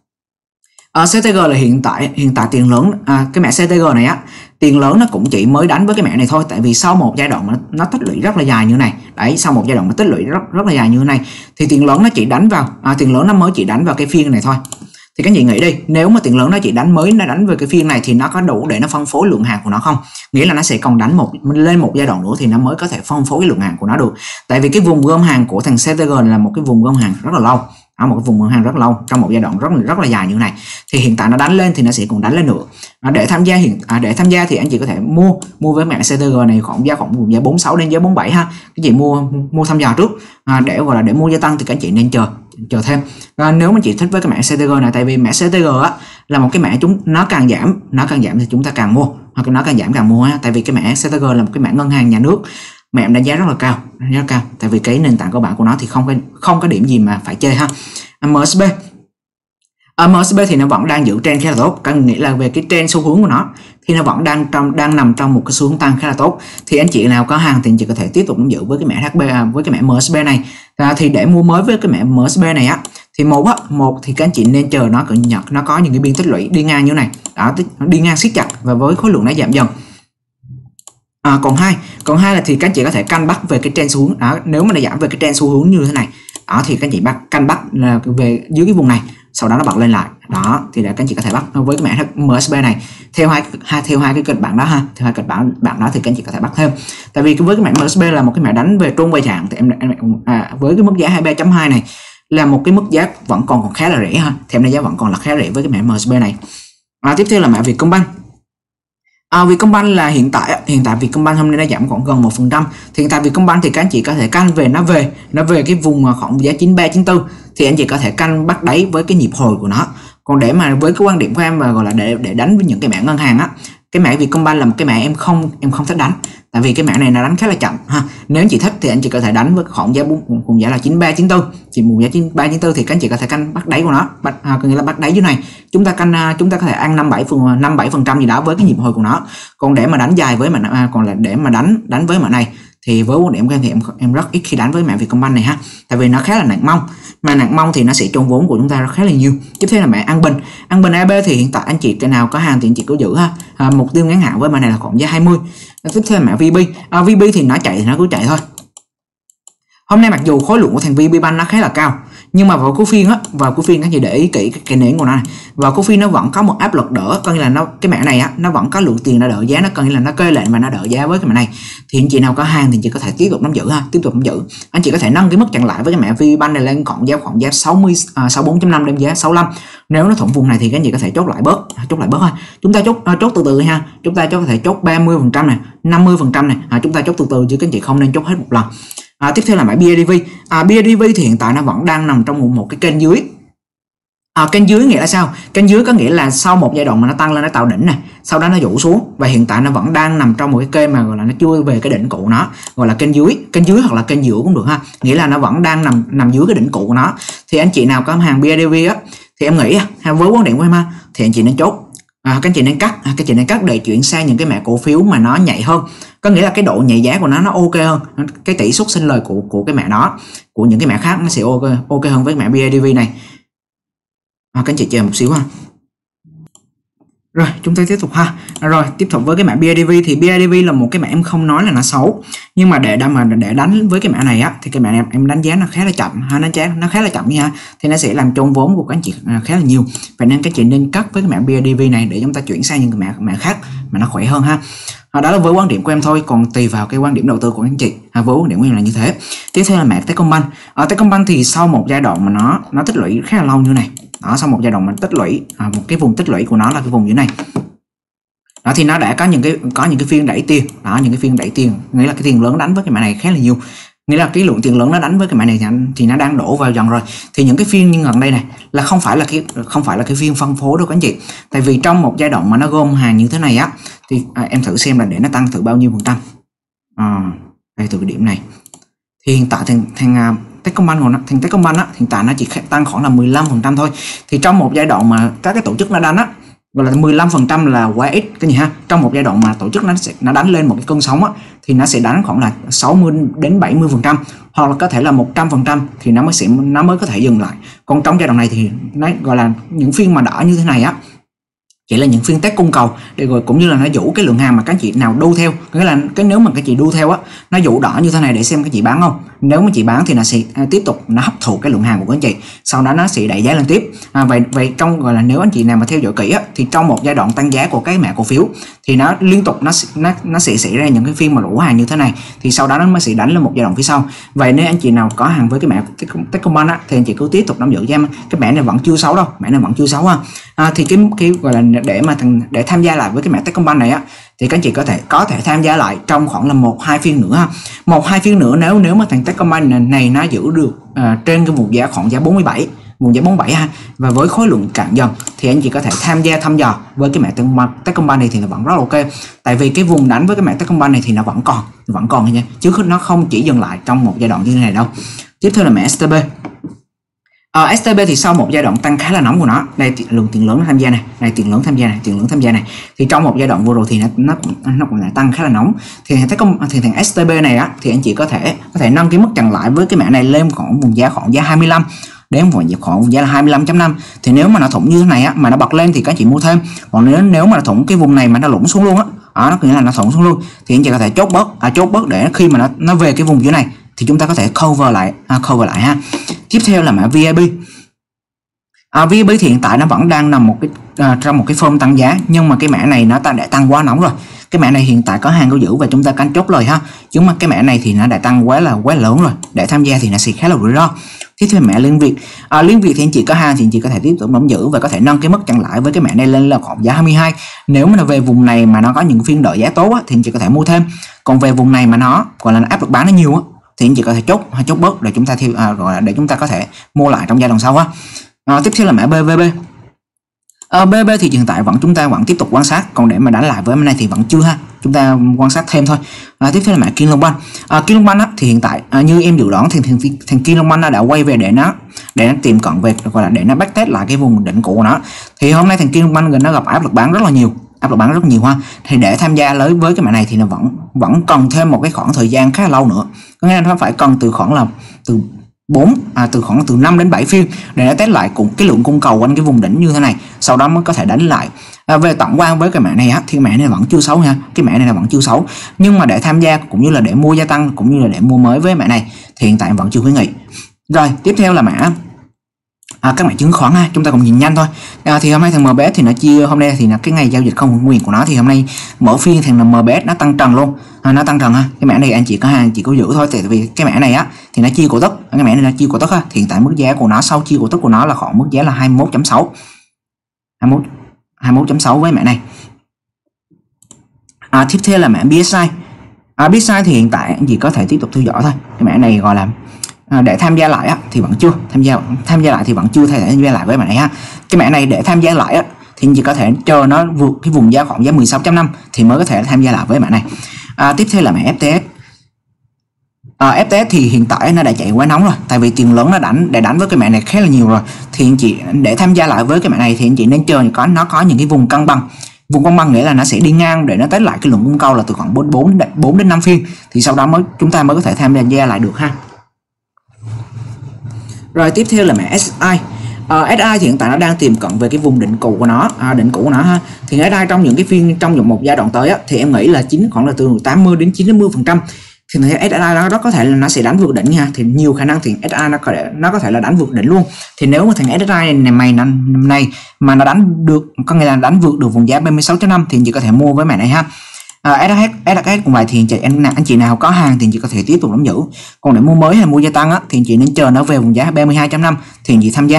CTG là hiện tại tiền lớn, cái mã CTG này tiền lớn nó cũng chỉ mới đánh với cái mã này thôi. Tại vì sau một giai đoạn nó tích lũy rất là dài như này đấy, sau một giai đoạn nó tích lũy rất là dài như này thì tiền lớn nó chỉ đánh vào nó mới chỉ đánh vào cái phiên này thôi. Thì các chị nghĩ đi, nếu mà tiền lớn nó chỉ đánh về cái phiên này thì nó có đủ để nó phân phối lượng hàng của nó không? Nghĩa là nó sẽ còn đánh lên một giai đoạn nữa thì nó mới có thể phân phối cái lượng hàng của nó được. Tại vì cái vùng gom hàng của thằng CTG là một cái vùng gom hàng rất là lâu, một cái vùng gom hàng rất lâu trong một giai đoạn rất là dài như này. Thì hiện tại nó đánh lên thì nó sẽ còn đánh lên nữa. Để tham gia thì anh chị có thể mua với mã CTG này khoảng vùng giá 46 đến giá 47 ha. Các chị mua thăm dò trước để gọi là để mua gia tăng thì các chị nên chờ thêm. Nếu mà chị thích với cái mã CTG này, tại vì mã CTG là một cái mã nó càng giảm thì chúng ta càng mua, hoặc nó càng giảm càng mua ha. Tại vì cái mã CTG là một cái mã ngân hàng nhà nước, mã em đánh giá rất là cao, tại vì cái nền tảng cơ bản của nó thì không có điểm gì mà phải chơi ha. MSB thì nó vẫn đang giữ trend khá là tốt, có nghĩa là về cái trend xu hướng của nó thì nó vẫn đang nằm trong một cái xu hướng tăng khá là tốt. Thì anh chị nào có hàng thì anh chị có thể tiếp tục nắm giữ với cái mã với cái mã MSB này. Thì để mua mới với cái mã MSB này thì một thì các anh chị nên chờ nó có những cái biên tích lũy đi ngang như này đó, đi ngang siết chặt và với khối lượng nó giảm dần. Còn hai là thì các anh chị có thể canh bắt về cái trend xu hướng đó. Nếu mà nó giảm về cái trend xu hướng như thế này đó thì các anh chị canh bắt là về dưới cái vùng này, sau đó nó bật lên lại đó thì là các anh chị có thể bắt với cái mã MSB này theo hai cái kịch bản đó ha. Theo hai kịch bản đó thì các anh chị có thể bắt thêm. Tại vì với cái mã MSB là một cái mã đánh về trung vai trạng thì với cái mức giá 23.2 này là một cái mức giá vẫn còn khá là rẻ ha. Thì em đánh giá vẫn còn là khá rẻ với cái mã MSB này. Tiếp theo là mã Vietcombank. Vietcombank là hiện tại Vietcombank hôm nay nó giảm khoảng gần 1%. Thì hiện tại Vietcombank thì các anh chị có thể canh về nó về cái vùng khoảng giá 93 94 thì anh chị có thể canh bắt đáy với cái nhịp hồi của nó. Còn để mà với cái quan điểm của em mà gọi là để đánh với những cái mã ngân hàng cái mã Vietcombank là một cái mã em không thích đánh, tại vì cái mã này nó đánh khá là chậm ha. Nếu anh chị thích thì anh chị có thể đánh với khoảng giá vùng giá là 93 94, chỉ vùng giá 93 94 thì các anh chị có thể canh bắt đáy của nó, có nghĩa là bắt đáy dưới này, chúng ta có thể ăn 57% gì đó với cái nhịp hồi của nó. Còn để mà đánh dài với để mà đánh với mã này thì với quan điểm của em thì em rất ít khi đánh với mã Vietcombank này ha, tại vì nó khá là nặng mông, mà nặng mông thì nó sẽ chôn vốn của chúng ta khá là nhiều. Tiếp theo là mã An Bình AB thì hiện tại anh chị cái nào có hàng thì anh chị cứ giữ ha. Mục tiêu ngắn hạn với mã này là khoảng giá 20. Tiếp theo là mã VB. VB thì nó chạy thì nó cứ chạy thôi. Hôm nay mặc dù khối lượng của thằng VPBank nó khá là cao, nhưng mà vào cuối phiên các chị để ý kỹ cái nến của nó này, vào cuối phiên nó vẫn có một áp lực đỡ, coi như là cái mã này á, nó vẫn có lượng tiền nó đỡ giá, nó coi như là nó kê lệnh và nó đỡ giá với cái mã này. Thì anh chị nào có hàng thì anh chị có thể tiếp tục nắm giữ ha, anh chị có thể nâng cái mức chặn lại với cái mã VPBank này lên khoảng giá 64.5 đến giá 65. Nếu nó thủng vùng này thì các anh chị có thể chốt lại bớt thôi. Chúng ta chốt từ từ ha, chúng ta có thể chốt 30% này, 50% này, chúng ta chốt từ từ chứ các anh chị không nên chốt hết một lần. Tiếp theo là mã BIDV. BIDV thì hiện tại nó vẫn đang nằm trong một cái kênh dưới. Kênh dưới nghĩa là sao? Kênh dưới có nghĩa là sau một giai đoạn mà nó tăng lên, nó tạo đỉnh này, sau đó nó rũ xuống, và hiện tại nó vẫn đang nằm trong một cái kênh mà gọi là nó chưa về cái đỉnh cũ nó, gọi là kênh dưới hoặc là kênh giữa cũng được ha, nghĩa là nó vẫn đang nằm dưới cái đỉnh cũ của nó. Thì anh chị nào có hàng BIDV á thì em nghĩ với quan điểm của em ha, thì anh chị nên chốt. Các anh chị nên cắt để chuyển sang những cái mã cổ phiếu mà nó nhạy hơn, có nghĩa là cái độ nhạy giá của nó ok hơn, cái tỷ suất sinh lời của cái mã đó, của những cái mã khác nó sẽ ok hơn với mã BIDV này. Các anh chị chờ một xíu ha. Rồi chúng ta tiếp tục ha. Rồi tiếp tục với cái mã BIDV, thì BIDV là một cái mã em không nói là nó xấu, nhưng mà để đánh với cái mã này á, thì cái mã này em đánh giá nó khá là chậm ha, nó khá là chậm nha, thì nó sẽ làm chôn vốn của các anh chị khá là nhiều. Vậy nên các chị nên cắt với cái mã BIDV này để chúng ta chuyển sang những cái mã khác mà nó khỏe hơn ha. Đó là với quan điểm của em thôi, còn tùy vào cái quan điểm đầu tư của anh chị. Với quan điểm của em là như thế. Tiếp theo là mã Techcombank. Techcombank thì sau một giai đoạn mà nó tích lũy khá là lâu như này, sau một giai đoạn mà tích lũy, một cái vùng tích lũy của nó là cái vùng dưới này. Đó thì nó đã có những cái phiên đẩy tiền, nghĩa là cái tiền lớn đánh với cái mã này khá là nhiều, nghĩa là cái lượng tiền lớn nó đánh với cái mã này thì nó đang đổ vào dần rồi. Thì những cái phiên như gần đây này là không phải là cái phiên phân phối đâu các anh chị, tại vì trong một giai đoạn mà nó gom hàng như thế này á, thì em thử xem là để nó tăng từ bao nhiêu phần trăm. Đây từ cái điểm này thì hiện tại thằng Techcombank á, hiện tại nó chỉ tăng khoảng là 15% thôi. Thì trong một giai đoạn mà các cái tổ chức nó đánh á, gọi là 15% là quá ít cái gì ha. Trong một giai đoạn mà tổ chức nó đánh lên một cái cơn sóng á, thì nó sẽ đánh khoảng là 60 đến 70%, hoặc là có thể là 100% thì nó mới có thể dừng lại. Còn trong giai đoạn này thì nó gọi là những phiên mà đỏ như thế này á, chỉ là những phiên test cung cầu để rồi cũng như là nó dụ cái lượng hàng mà các chị nào đu theo, nghĩa là nếu mà các chị đu theo á, nó dụ đỏ như thế này để xem các chị bán không. Nếu mà chị bán thì nó sẽ tiếp tục nó hấp thụ cái lượng hàng của các anh chị, sau đó nó sẽ đẩy giá lên tiếp. Vậy trong gọi là nếu anh chị nào mà theo dõi kỹ á, thì trong một giai đoạn tăng giá của cái mã cổ phiếu thì nó liên tục nó sẽ xảy ra những cái phiên mà rủ hàng như thế này, thì sau đó nó mới sẽ đánh lên một giai đoạn phía sau. Vậy nếu anh chị nào có hàng với cái mã Techcombank á, thì anh chị cứ tiếp tục nắm giữ cho em. Cái mã này vẫn chưa xấu đâu, thì cái gọi là để tham gia lại với cái mã Techcombank này á, thì các anh chị có thể tham gia lại trong khoảng là 1-2 phiên nữa ha. 1-2 phiên nữa nếu mà thằng Techcombank này nó giữ được trên cái vùng giá khoảng giá 47 ha, và với khối lượng cạn dần thì anh chị có thể tham gia thăm dò với cái mã Techcombank này thì nó vẫn rất là ok. Tại vì cái vùng đánh với cái mã Techcombank này thì nó vẫn còn nha, chứ nó không chỉ dừng lại trong một giai đoạn như thế này đâu. Tiếp theo là mã STB. STB thì sau một giai đoạn tăng khá là nóng của nó, đây lượng tiền lớn nó tham gia này, tiền lớn tham gia này, thì trong một giai đoạn vừa rồi thì nó cũng lại tăng khá là nóng. Thì thằng STB này á, thì anh chị có thể nâng cái mức chặn lại với cái mã này lên khoảng vùng giá 25 đến khoảng vùng giá là 25.5. thì nếu mà nó thủng như thế này á, mà nó bật lên thì các chị mua thêm. Còn nếu mà nó thủng cái vùng này mà nó lũng xuống luôn á, nó nghĩa là nó thủng xuống luôn, thì anh chị có thể chốt bớt để khi mà nó về cái vùng dưới này thì chúng ta có thể cover lại ha. Tiếp theo là mã VIB. VIB thì hiện tại nó vẫn đang nằm trong một cái form tăng giá, nhưng mà cái mã này nó đã tăng quá nóng rồi. Cái mã này hiện tại có hàng có giữ và chúng ta canh chốt lời ha. Chứ mà cái mã này thì nó đã tăng quá lớn rồi, để tham gia thì nó sẽ khá là rủi ro. Tiếp theo mã Liên Việt. Liên Việt thì anh chị có hàng thì anh chị có thể tiếp tục nắm giữ và có thể nâng cái mức chặn lại với cái mã này lên là khoảng giá 22. Nếu mà nó về vùng này mà nó có những phiên đợi giá tốt á, thì anh chị có thể mua thêm. Còn về vùng này mà nó gọi là áp lực bán nó nhiều á, thì anh chị có thể chốt bớt để chúng ta gọi là để chúng ta có thể mua lại trong giai đoạn sau á. Tiếp theo là mã BVB. BB thì hiện tại chúng ta vẫn tiếp tục quan sát, còn để mà đánh lại với mã này thì vẫn chưa ha, chúng ta quan sát thêm thôi. Tiếp theo là mã Kiên Long Bank. Kiên Long Bank thì hiện tại như em dự đoán thì thằng Kiên Long Bank nó đã quay về để nó tìm cận về, gọi là để nó backtest lại cái vùng đỉnh cũ của nó. Thì hôm nay thằng Kiên Long Bank nó gặp áp lực bán rất là nhiều, ha. Thì để tham gia với cái mã này thì nó vẫn cần thêm một cái khoảng thời gian khá là lâu nữa, có nghĩa là nó phải cần từ khoảng từ 5 đến 7 phiên để nó test lại cùng cái lượng cung cầu quanh cái vùng đỉnh như thế này, sau đó mới có thể đánh lại. Về tổng quan với cái mã này thì mã này vẫn chưa xấu nha, cái mã này là vẫn chưa xấu, nhưng mà để tham gia cũng như là để mua gia tăng cũng như là để mua mới với mã này thì hiện tại vẫn chưa khuyến nghị. Rồi tiếp theo là mã các mã chứng khoán ha, chúng ta cùng nhìn nhanh thôi. Thì hôm nay thằng MBS thì nó chia, hôm nay thì là cái ngày giao dịch không quyền của nó, thì hôm nay mở phiên thằng MBS nó tăng trần luôn, nó tăng trần ha. Cái mã này anh chị có giữ thôi, tại vì cái mã này á thì nó chia cổ tức, cái mã này nó chia cổ tức ha. Thì hiện tại mức giá của nó sau chia cổ tức của nó là khoảng mức giá là 21.6 với mã này. Tiếp theo là mã BSI. BSI thì hiện tại anh chị có thể tiếp tục theo dõi thôi. Cái mã này gọi là để tham gia lại thì vẫn chưa tham gia lại thì vẫn chưa thể tham gia lại với mã này ha. Cái mã này để tham gia lại thì anh chị có thể chờ nó vượt cái vùng giá khoảng giá 16.5 thì mới có thể tham gia lại với mã này. Tiếp theo là mã FTS. FTS thì hiện tại nó đã chạy quá nóng rồi, tại vì tiền lớn nó đánh với cái mã này khá là nhiều rồi. Thì anh chị để tham gia lại với cái mã này thì anh chị nên chờ nó có những cái vùng cân bằng. Vùng cân bằng nghĩa là nó sẽ đi ngang để nó test lại cái lượng cung cầu là từ khoảng 4 đến 5 phiên, thì sau đó chúng ta mới có thể tham gia lại được ha. Rồi tiếp theo là mã SI. SI thì hiện tại nó đang tìm cận về cái vùng đỉnh cũ của nó, ha. Thì SI trong những cái phiên trong một giai đoạn tới thì em nghĩ là khoảng là từ 80 đến 90%. Thì SI nó rất có thể là nó sẽ đánh vượt đỉnh nha, thì nhiều khả năng thì SI nó có thể là đánh vượt đỉnh luôn. Thì nếu mà thằng SI này mà nó đánh được, có nghĩa là đánh vượt được vùng giá 36.5 thì anh chị có thể mua với mã này ha. SHS cũng vậy, thì anh chị nào có hàng thì anh chị có thể tiếp tục nắm giữ. Còn để mua mới hay mua gia tăng thì anh chị nên chờ nó về vùng giá 32.5 thì anh chị tham gia.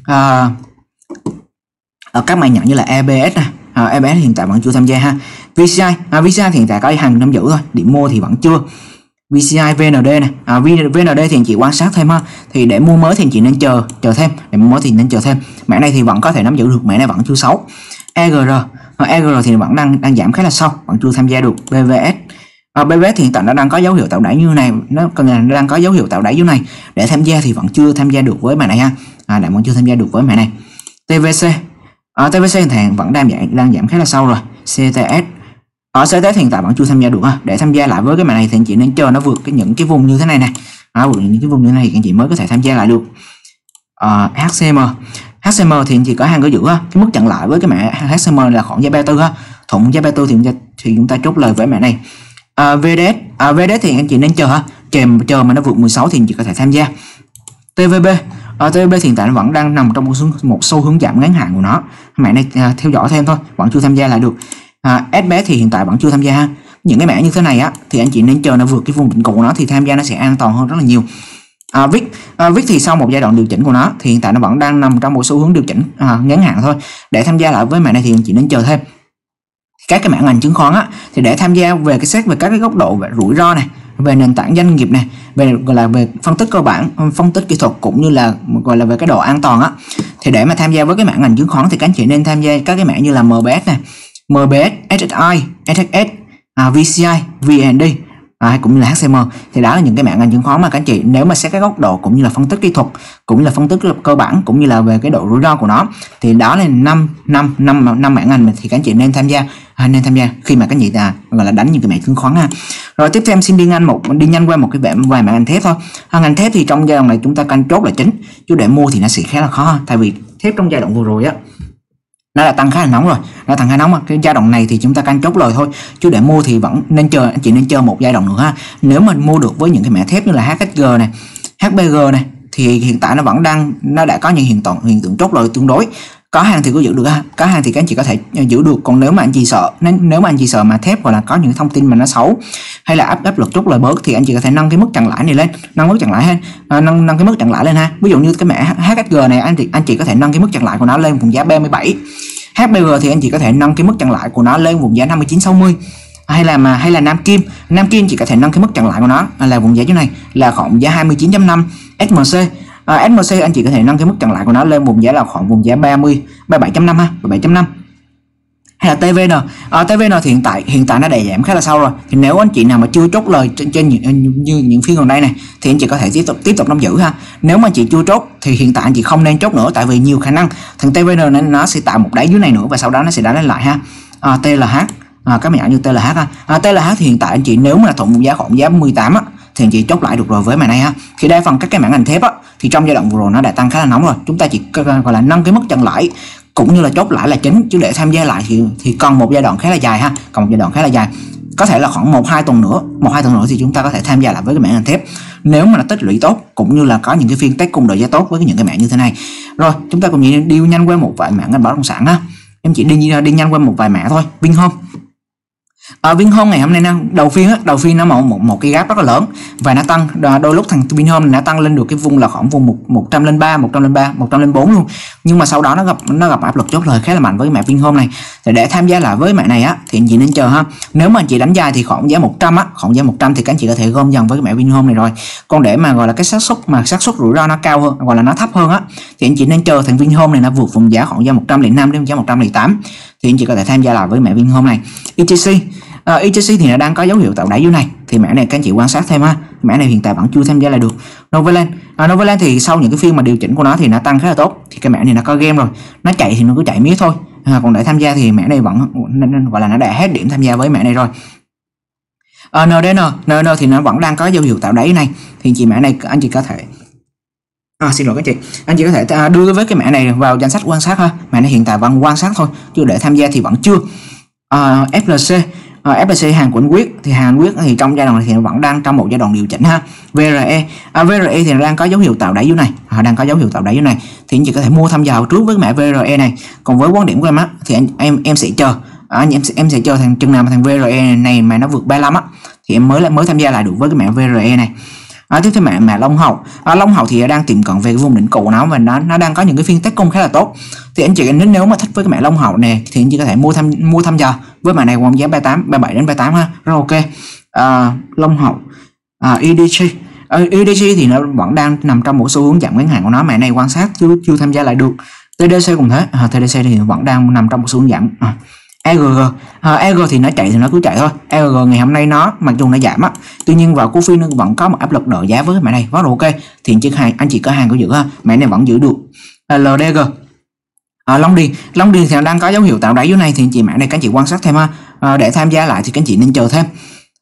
Ở các mã nhỏ như là EBS EBS hiện tại vẫn chưa tham gia ha. VCI VCI thì hiện tại có hàng nắm giữ thôi, điểm mua thì vẫn chưa. VCI VND này, VND thì anh chị quan sát thêm ha. Thì để mua mới thì anh chị nên chờ thêm, để mua mới thì nên chờ thêm. Mã này thì vẫn có thể nắm giữ được, mã này vẫn chưa xấu. EGR thì vẫn đang giảm khá là sâu, vẫn chưa tham gia được. BVS thì hiện tại nó đang có dấu hiệu tạo đáy như này, nó đang có dấu hiệu tạo đáy dưới này, để tham gia thì vẫn chưa tham gia được với mã này ha. Vẫn chưa tham gia được với mã này. TVC TVC hiện tại vẫn đang giảm khá là sâu rồi. CTS CTS hiện tại vẫn chưa tham gia được ha. Để tham gia lại với cái mã này thì anh chị nên chờ nó vượt những cái vùng như thế này vượt những cái vùng như thế này thì anh chị mới có thể tham gia lại được. HCM thì anh chị có hàng có giữ ha. Cái mức chặn lại với cái mã HCM là khoảng giá 34 ha. Thủng giá 34 thì chúng ta chốt lời với mã này. VDS thì anh chị nên chờ ha. Chờ mà nó vượt 16 thì anh chị có thể tham gia. TVB TVB hiện tại vẫn đang nằm trong một xu hướng giảm ngắn hạn của nó. Mã này theo dõi thêm thôi, vẫn chưa tham gia lại được. SBS thì hiện tại vẫn chưa tham gia ha. Những cái mã như thế này thì anh chị nên chờ nó vượt cái vùng đỉnh cũ của nó thì tham gia nó sẽ an toàn hơn rất là nhiều. VIX thì sau một giai đoạn điều chỉnh của nó thì hiện tại nó vẫn đang nằm trong một xu hướng điều chỉnh ngắn hạn thôi. Để tham gia lại với mã này thì anh chị nên chờ thêm. Các cái mã ngành chứng khoán thì để tham gia về xét về các cái góc độ về rủi ro này, về nền tảng doanh nghiệp này, về phân tích cơ bản, phân tích kỹ thuật cũng như là về cái độ an toàn thì để mà tham gia với cái mã ngành chứng khoán thì các anh chị nên tham gia các cái mã như là MBS này, SSI, SHS, VCI, VND cũng như là HCM. Thì đó là những cái mã ngành chứng khoán mà các anh chị nếu mà xét cái góc độ cũng như là phân tích kỹ thuật cũng như là phân tích cơ bản cũng như là về cái độ rủi ro của nó, thì đó là năm mã ngành thì các anh chị nên tham gia khi mà các anh chị gọi là đánh những cái mã chứng khoán ha. Rồi tiếp theo em xin đi nhanh qua một cái vài mã ngành thép thôi. Ngành thép thì trong giai đoạn này chúng ta canh chốt là chính, chứ để mua thì nó sẽ khá là khó, tại vì thép trong giai đoạn vừa rồi nó là tăng khá là nóng rồi, cái giai đoạn này thì chúng ta canh chốt lời thôi, chứ để mua thì vẫn nên chờ, anh chị nên chờ một giai đoạn nữa ha. Nếu mà mua được với những cái mã thép như là HSG này, HBG này thì hiện tại nó đã có những hiện tượng chốt lời tương đối. Có hàng thì có giữ được ha, có hàng thì các anh chị có thể giữ được. Còn nếu mà anh chị sợ mà thép hoặc là có những thông tin mà nó xấu hay là áp lực chốt lời bớt thì anh chị có thể nâng cái mức chặn lãi này lên, nâng cái mức chặn lãi lên ha. Ví dụ như cái mã HSG này anh chị có thể nâng cái mức chặn lãi của nó lên vùng giá 37. HBG thì anh chị có thể nâng cái mức chặn lãi của nó lên vùng giá 59.60. Hay là Nam Kim chỉ có thể nâng cái mức chặn lãi của nó là vùng giá dưới này là khoảng giá 29.5. SMC SMC anh chị có thể nâng cái mức chặn lại của nó lên vùng giá là khoảng vùng giá 37.5 ha, 37.5. Hay là TVN. TVN thì hiện tại nó đè giảm khá là sâu rồi, thì nếu anh chị nào mà chưa chốt lời trên những phiên gần đây này thì anh chị có thể tiếp tục nắm giữ ha. Nếu mà anh chị chưa chốt thì hiện tại anh chị không nên chốt nữa, tại vì nhiều khả năng thằng TVN này nó sẽ tạo một đáy dưới này nữa và sau đó nó sẽ đá lên lại ha. TLH, các mã như TLH ha. TLH thì hiện tại anh chị nếu mà thuận vùng giá khoảng giá 18 á thì anh chị chốt lại được rồi với mã này ha. Thì đa phần các cái mã ngành thép á thì trong giai đoạn vừa rồi nó đã tăng khá là nóng rồi, chúng ta chỉ gọi là nâng cái mức chặn lãi cũng như là chốt lãi là chính, chứ để tham gia lại thì còn một giai đoạn khá là dài ha, còn một giai đoạn khá là dài, có thể là khoảng 1-2 tuần nữa thì chúng ta có thể tham gia lại với cái mã ngành thép nếu mà nó tích lũy tốt cũng như là có những cái phiên test cung độ giá tốt với những cái mã như thế này. Rồi chúng ta cùng đi nhanh qua một vài mã ngành bất động sản ha, em chỉ đi nhanh qua một vài mã thôi. Vinhome. Vinhome ngày hôm nay đầu phiên nó một cái gap rất là lớn và nó tăng, đôi lúc thằng Vinhome nó tăng lên được cái vùng là khoảng vùng 103, 104 luôn, nhưng mà sau đó nó gặp áp lực chốt lời khá là mạnh với cái mã Vinhome này. Thì để tham gia lại với mã này á thì anh chị nên chờ ha. Nếu mà anh chị đánh dài thì khoảng giá 100 á, thì các anh chị có thể gom dần với cái mã Vinhome này rồi. Còn để mà gọi là cái xác suất rủi ro nó cao hơn, gọi là nó thấp hơn á, thì anh chị nên chờ thằng Vinhome này nó vượt vùng giá khoảng giá 105 đến giá 108 thì anh chị có thể tham gia lại với mã Vinhome này. ETC thì nó đang có dấu hiệu tạo đáy dưới này, thì mã này các anh chị quan sát thêm ha. Mã này hiện tại vẫn chưa tham gia lại được. Novaland thì sau những cái phiên mà điều chỉnh của nó thì nó tăng khá là tốt, thì cái mã này nó có game rồi, nó chạy thì nó cứ chạy miết thôi. Còn để tham gia thì mã này vẫn gọi là nó đã hết điểm tham gia với mã này rồi. NDN thì nó vẫn đang có dấu hiệu tạo đáy này, thì chị mã này anh chị có thể xin lỗi các chị, anh chị có thể đưa với cái mã này vào danh sách quan sát ha. Mã này hiện tại vẫn quan sát thôi, chứ để tham gia thì vẫn chưa. FLC hàng của Anh Quyết thì trong giai đoạn này thì vẫn đang trong một giai đoạn điều chỉnh ha. VRE thì đang có dấu hiệu tạo đáy dưới này, thì anh chị có thể mua tham gia trước với mã VRE này. Còn với quan điểm của em á thì em sẽ chờ em sẽ chờ chừng nào mà thằng VRE này mà nó vượt 35 á thì em mới tham gia lại được với cái mã VRE này. Tiếp theo mã Long Hậu thì đang tiệm cận về cái vùng đỉnh cũ nó và nó đang có những cái phiên test cung khá là tốt, thì anh chị nếu mà thích với cái mã Long Hậu này thì anh chị có thể mua tham gia với mã này khoảng giá 37 đến 38 ha, rất ok. Long Hậu, EDG thì nó vẫn đang nằm trong một xu hướng giảm ngắn hạn của nó, mã này quan sát chưa tham gia lại được. TDC cũng thế, TDC thì vẫn đang nằm trong một xu hướng giảm. EG thì nó chạy thì nó cứ chạy thôi. EG ngày hôm nay nó mặc dù nó giảm á, tuy nhiên vào cổ phiếu nó vẫn có một áp lực đỡ giá với cái mã này rất là ok, thì anh chị có hàng có giữ ha, mã này vẫn giữ được. LDG, Long Điền thì nó đang có dấu hiệu tạo đáy dưới này, thì anh chị mã này các anh chị quan sát thêm ha. Để tham gia lại thì các anh chị nên chờ thêm.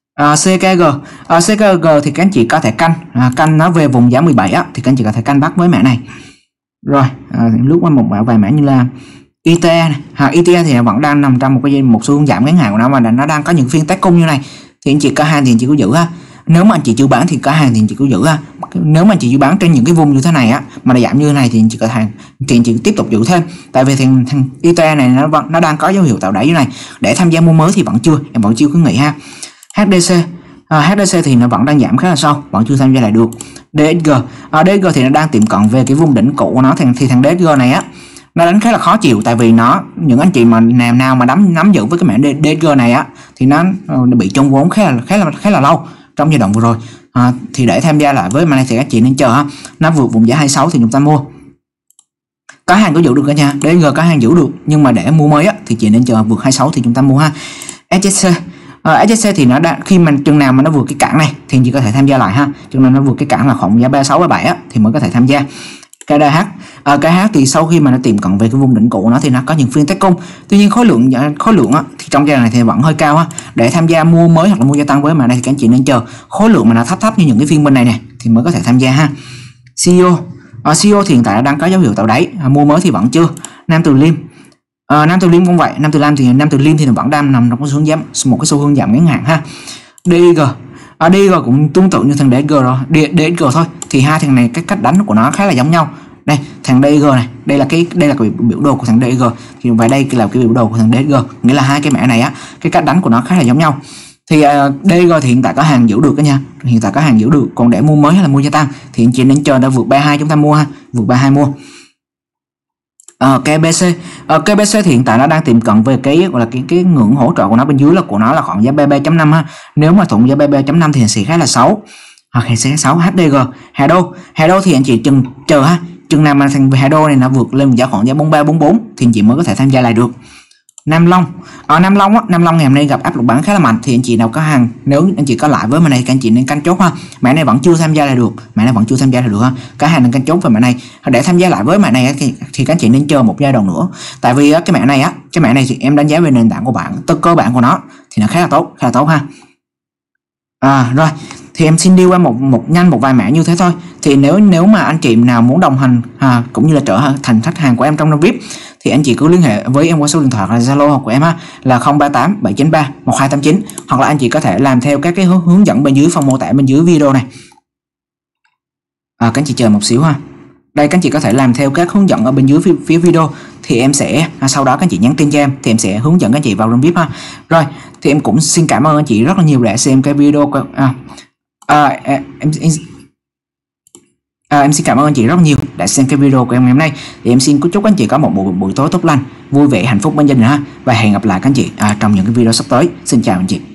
CKG thì các anh chị có thể canh nó về vùng giá 17 á, thì các anh chị có thể canh bắt với mã này. Rồi lướt qua một vài mã như là ITA này. ITA thì vẫn đang nằm trong một xu hướng giảm ngắn hạn của nó, mà nó đang có những phiên test cung như này, thì anh chị có hàng thì anh chị cứ giữ ha. Nếu mà anh chị chưa bán thì có hàng thì anh chị cứ giữ ha. Nếu mà anh chị chưa bán trên những cái vùng như thế này á mà nó giảm như thế này thì anh chị có hàng thì anh chị tiếp tục giữ thêm, tại vì thằng ITA này nó đang có dấu hiệu tạo đáy như này. Để tham gia mua mới thì em vẫn chưa khuyến nghị ha. HDC thì nó vẫn đang giảm khá là sâu, vẫn chưa tham gia lại được. DSG thì nó đang tiệm cận về cái vùng đỉnh cũ của nó, thì thằng DSG này á nó đánh khá là khó chịu, tại vì những anh chị mà nào mà nắm giữ với cái mã DSG này á thì nó bị trong vốn khá là lâu trong giai đoạn vừa rồi. Thì để tham gia lại với mã này thì các chị nên chờ ha, nó vượt vùng giá 26 thì chúng ta mua. Có hàng có giữ được cả nhà, DSG có hàng giữ được, nhưng mà để mua mới á thì chị nên chờ vượt 26 thì chúng ta mua ha. SJC thì nó đã khi mà chừng nào mà nó vượt cái cản này thì chị có thể tham gia lại ha, chừng nào nó vượt cái cản là khoảng giá 36 37 á thì mới có thể tham gia. KDH thì sau khi mà nó tiệm cận về cái vùng đỉnh cũ nó thì nó có những phiên test cung, tuy nhiên khối lượng á, thì trong giai đoạn này thì vẫn hơi cao ha. Để tham gia mua mới hoặc là mua gia tăng với mã này thì các anh chị nên chờ khối lượng mà nó thấp như những cái phiên bên này nè thì mới có thể tham gia ha. CEO thì hiện tại đang có dấu hiệu tạo đáy, mua mới thì vẫn chưa. Nam Từ Liêm cũng vậy, Nam Từ Liêm thì nó vẫn đang nằm trong một cái xu hướng giảm ngắn hạn ha. DG cũng tương tự như thằng DSG rồi, DSG thôi, thì hai thằng này cái cách đánh của nó khá là giống nhau. Đây thằng DSG này, đây là cái biểu đồ của thằng DSG, thì và đây là cái biểu đồ của thằng DSG, nghĩa là hai cái mã này á cái cách đánh của nó khá là giống nhau. Thì DSG thì hiện tại có hàng giữ được đó nha, còn để mua mới hay là mua gia tăng thì anh chị nên chờ nó vượt 32 chúng ta mua ha, vượt 32 mua. KBC thì hiện tại nó đang tiệm cận về cái gọi là cái ngưỡng hỗ trợ của nó bên dưới là của nó là khoảng giá 33.5 ha. Nếu mà thuận giá 33.5 thì sẽ khá là xấu. hoặc hệ số 6 HDG hạ đô thì anh chị chừng chờ ha, chừng nào mà thằng hạ đô này nó vượt lên giá khoảng giá 4344 thì anh chị mới có thể tham gia lại được. Nam Long Nam Long ngày hôm nay gặp áp lực bán khá là mạnh, thì anh chị nào có hàng, nếu anh chị có lại với mã này các anh chị nên canh chốt ha. Mã này vẫn chưa tham gia lại được, ha. Cả hàng nên canh chốt về mã này. Để tham gia lại với mã này thì các anh chị nên chờ một giai đoạn nữa, tại vì cái mã này thì em đánh giá về nền tảng của bạn, cơ bản của nó thì nó khá là tốt ha. Rồi thì em xin đi qua một vài mã như thế thôi. Thì nếu mà anh chị nào muốn đồng hành cũng như là trở thành khách hàng của em trong năm VIP thì anh chị cứ liên hệ với em qua số điện thoại là Zalo của em là 038 793 1289, hoặc là anh chị có thể làm theo các cái hướng dẫn bên dưới phần mô tả bên dưới video này. Các anh chị chờ một xíu ha. Đây các anh chị có thể làm theo các hướng dẫn ở bên dưới phía video, thì em sẽ sau đó các anh chị nhắn tin cho em thì em sẽ hướng dẫn các anh chị vào room VIP ha. Rồi thì em cũng xin cảm ơn anh chị rất là nhiều đã xem cái video em xin cảm ơn anh chị rất nhiều đã xem cái video của em ngày hôm nay. Thì em xin chúc anh chị có một buổi tối tốt lành, vui vẻ, hạnh phúc bên gia đình ha, và hẹn gặp lại các anh chị trong những cái video sắp tới. Xin chào anh chị.